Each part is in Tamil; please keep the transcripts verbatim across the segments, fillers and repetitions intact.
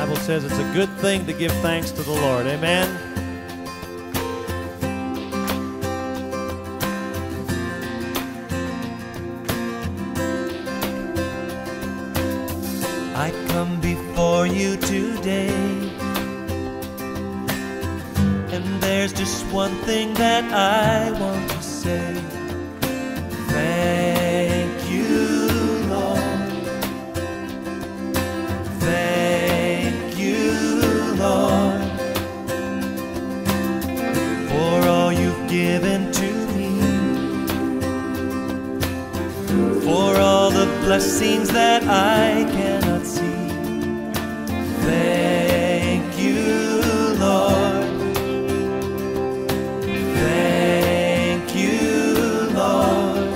Bible says it's a good thing to give thanks to the Lord. Amen? I come before you today, and there's just one thing that I want to say. Thank you, Lord. Thank you, Lord, for all you've given to me, for all the blessings that I cannot see. Thank you, Lord. Thank you, Lord.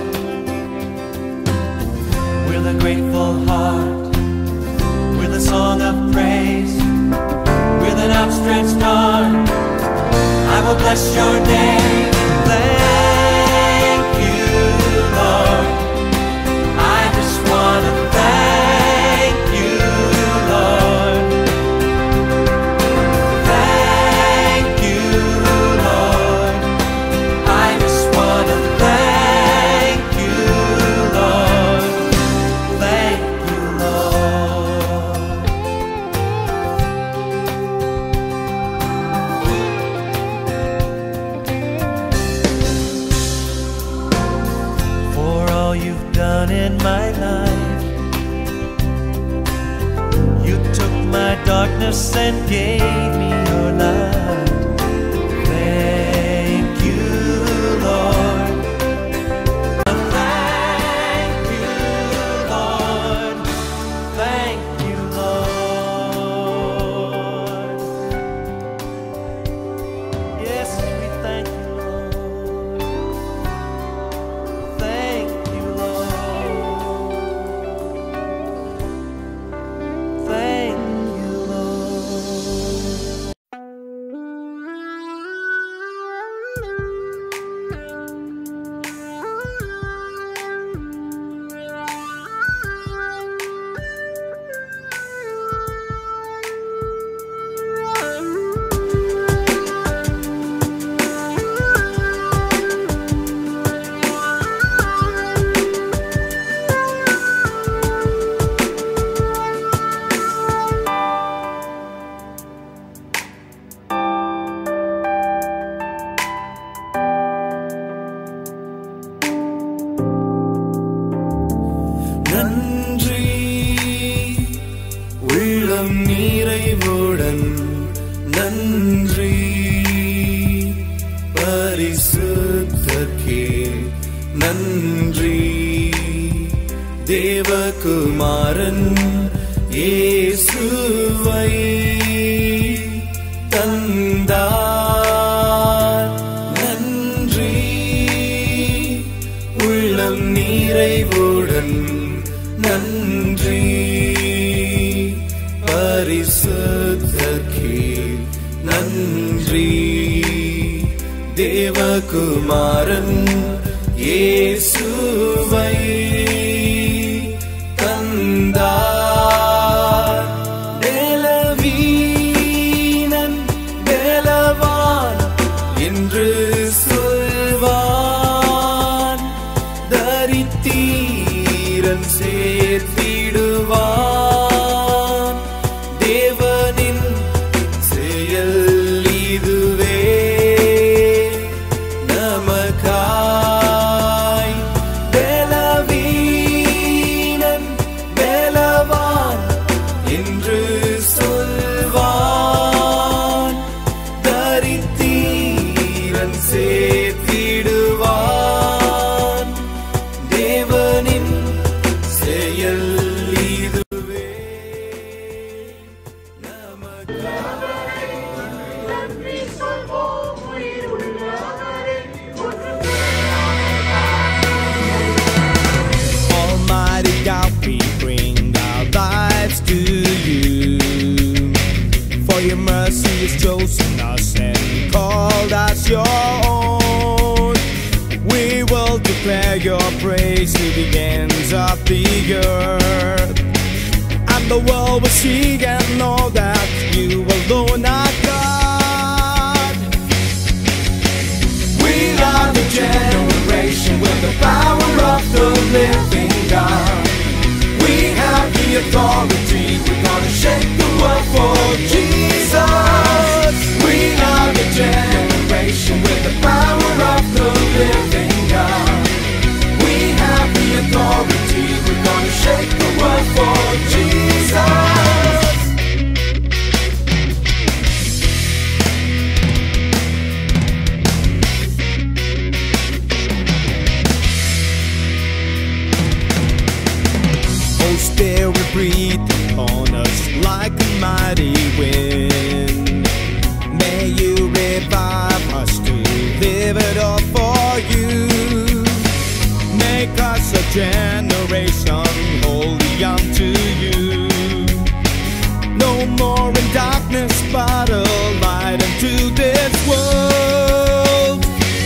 With a grateful heart, with a song of praise, with an outstretched arm, I will bless your name. Thank you, Lord. I just want to thank you, Lord. Thank you, Lord. I just want to thank you, Lord. Thank you, Lord. For all you've done in my life, you took my darkness and gave me your light. Thank you, Lord. Thank you, Lord. Thank you, Lord. Yes, we thank you, Lord. Thank you, Lord. Thank you, Lord. நன்றி உள்ளம் நிறைவுடன் நன்றி பரிசுத்தர்க்கே நன்றி தேவகுமாரன் இயேசுவை தந்தார். நன்றி உள்ளம் நிறைவுடன் நன்றி பரிசுத்தர்க்கே நன்றி தேவகுமாரன் இயேசுவை தந்தார். பலவீனன் பலவான் என்று சொல்வான், தரித்திரன் சேர்த்திடுவான். தேவனின் செயல் இதுவே நமக்காய். பலவீனன் பலவான் என்று சொல்வான், தரித்திரன் சேர்த்திடுவான். தேவனின் செயல் இதுவே நமக்காய். Almighty God, we bring our lives to you. For your mercy has chosen us and called us your own. We will declare your praise to the ends of the earth. I'm and the world will see and know that you alone are God. We are the generation with the power of the living God. We have the authority, we're gonna shake the world for Jesus. We are the generation with the power of the living God. We have the authority, we're gonna shake the world for Jesus. Oh, Spirit, breathe upon us like a mighty wind. May you revive us to live it all for you. Make us a generation holy unto you. No more in darkness, but a light into this world.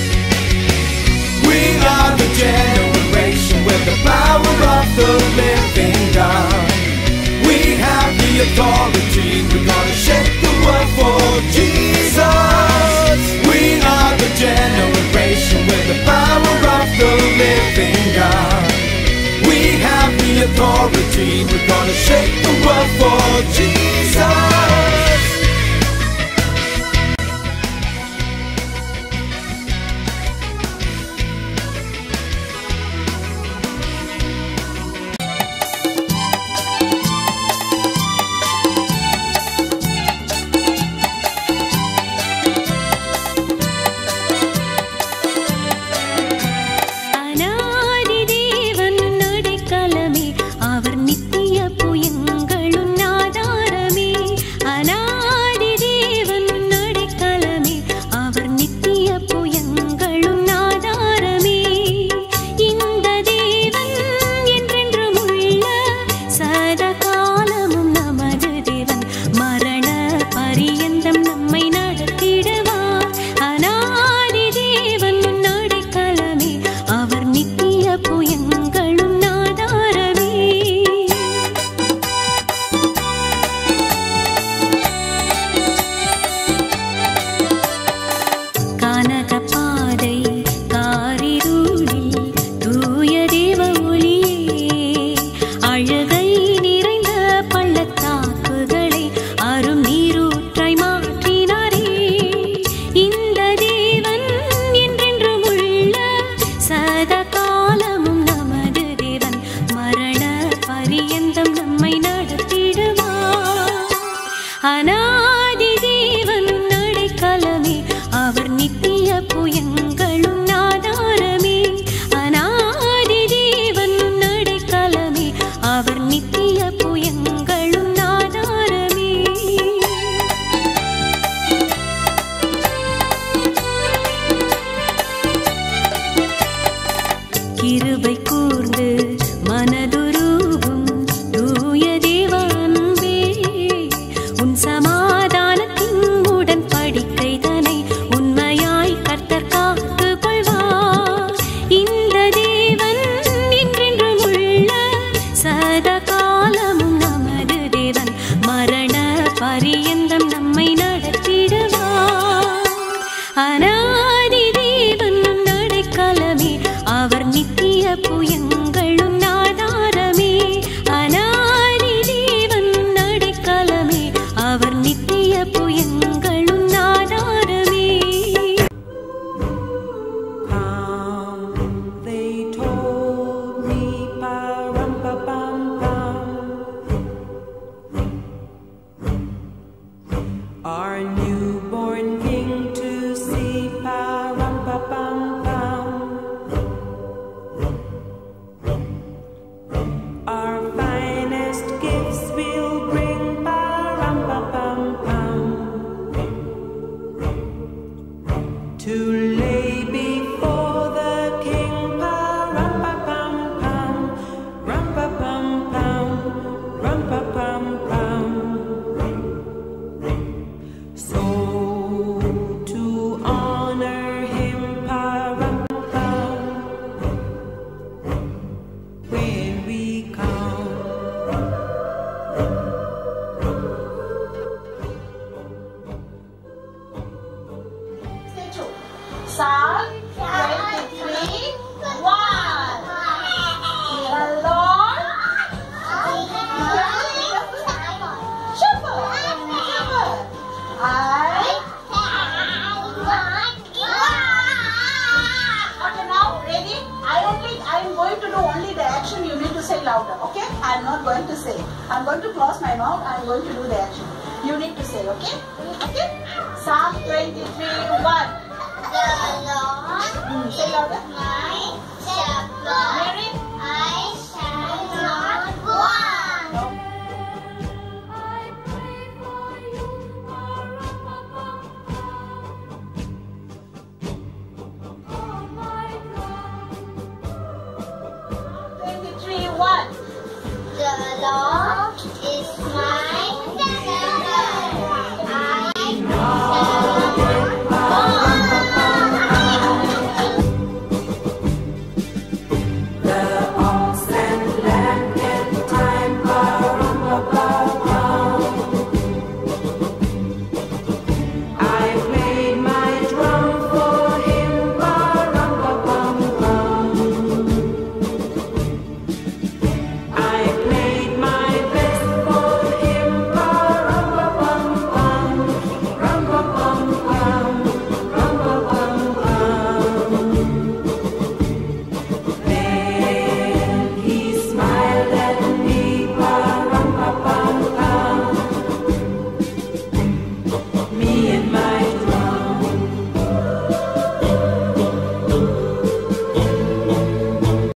We are the generation with the power of the living God. We have the authority, we're gonna shake the world for Jesus. We are the generation with the power of the living God. We have the authority, we're gonna shake the world for Jesus. louder, okay? I'm not going to say. I'm going to close my mouth. I'm going to do the action. You need to say, okay? Okay? Psalm twenty-three, one. The Lord Mm, say louder. my shepherd, Mary? I shall not want. No. twenty-three, one. The Lord